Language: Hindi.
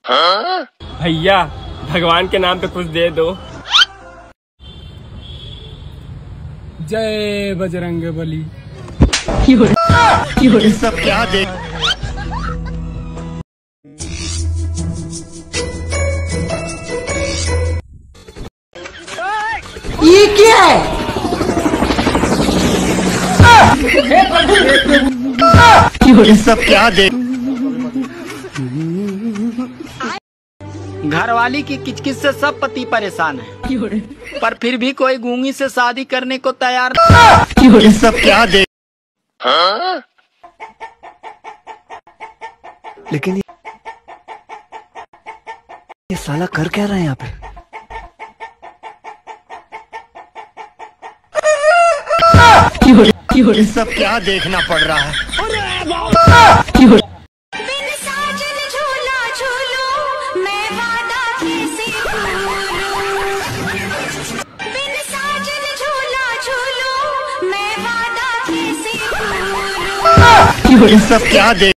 भैया भगवान के नाम पे कुछ दे दो। जय बजरंगबली। ये सब क्या देख। ये क्या है? ये सब क्या देख। घरवाली की किचकिच से सब पति परेशान है, पर फिर भी कोई गूंगी से शादी करने को तैयार नहीं। ये सब क्या देख। लेकिन ये साला कर क्या रहा है यहाँ पे। ये सब क्या देखना पड़ रहा है। ये सब क्या देख।